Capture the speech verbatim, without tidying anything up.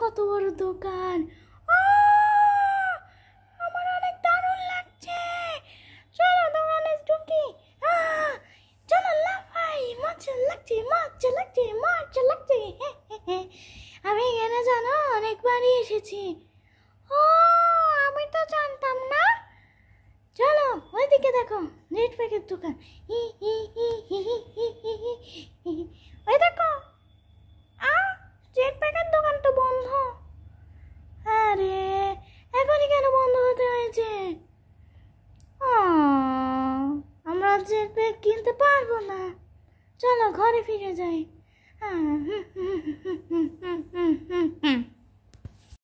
কত বড় দোকান। আহ! আমার অনেক দারুণ লাগছে। চলো দোকানে ঢুকি। আহ! চলো লাফাই। মজা লাগছে, মজা লাগছে, মজা লাগছে। আমি এখানে জানো অনেকবারই এসেছি। ও, আমি তো জানতাম না। চলো ওইদিকে দেখো, নেট প্যাকের দোকান। হি হি হি হি হি হি হি হি হি। ওই দেখো, আ নেট প্যাকের দোকান তো বন্ধ। আরে এখনই কেন বন্ধ হতে হয়েছে? আহ, আমরা জেট প্যাক কিনতে পারবো না। চলো ঘরে ফিরে যাই। হুম হুম হুম হুম হুম হুম হুম হুম।